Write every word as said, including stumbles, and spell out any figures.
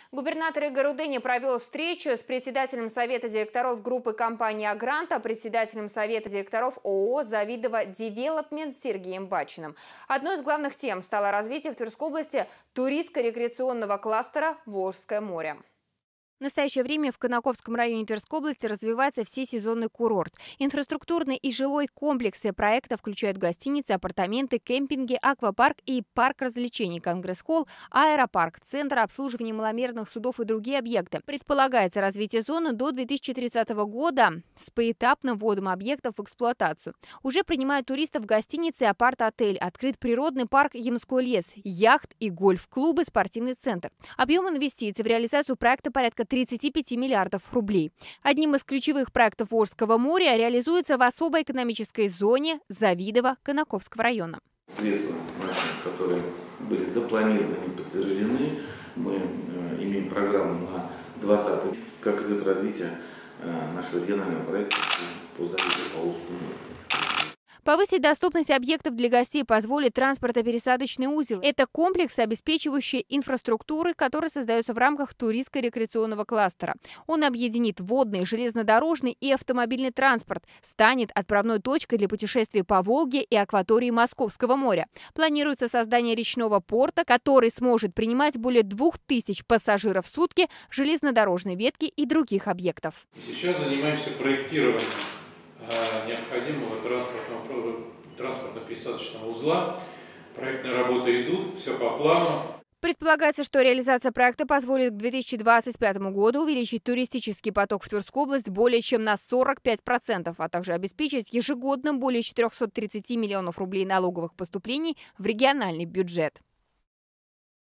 Губернатор Игорь Рудыня провел встречу с председателем Совета директоров группы компании «Агранта», председателем Совета директоров ООО «Завидово Девелопмент» Сергеем Бачиным. Одной из главных тем стало развитие в Тверской области туристско-рекреационного кластера «Волжское море». В настоящее время в Конаковском районе Тверской области развивается всесезонный курорт. Инфраструктурные и жилой комплексы проекта включают гостиницы, апартаменты, кемпинги, аквапарк и парк развлечений, конгресс-холл, аэропарк, центр обслуживания маломерных судов и другие объекты. Предполагается развитие зоны до две тысячи тридцатого года с поэтапным вводом объектов в эксплуатацию. Уже принимают туристов гостиницы апарт-отель, открыт природный парк Ямской лес, яхт и гольф-клубы, спортивный центр. Объем инвестиций в реализацию проекта порядка тридцати пяти миллиардов рублей. Одним из ключевых проектов Волжского моря реализуется в особой экономической зоне Завидово-Конаковского района. Средства наши, которые были запланированы и подтверждены, мы э, имеем программу на двадцатый. Как идет развитие э, нашего регионального проекта по Завидово, по Волжскому морю. Повысить доступность объектов для гостей позволит транспортно-пересадочный узел. Это комплекс, обеспечивающий инфраструктуры, который создается в рамках туристско-рекреационного кластера. Он объединит водный, железнодорожный и автомобильный транспорт, станет отправной точкой для путешествий по Волге и акватории Московского моря. Планируется создание речного порта, который сможет принимать более двух тысяч пассажиров в сутки, железнодорожной ветки и других объектов. И сейчас занимаемся проектированием необходимого транспортного, транспортно-пересадочного узла. Проектные работы идут, все по плану. Предполагается, что реализация проекта позволит к две тысячи двадцать пятому году увеличить туристический поток в Тверскую область более чем на сорок пять процентов, а также обеспечить ежегодно более четырёхсот тридцати миллионов рублей налоговых поступлений в региональный бюджет.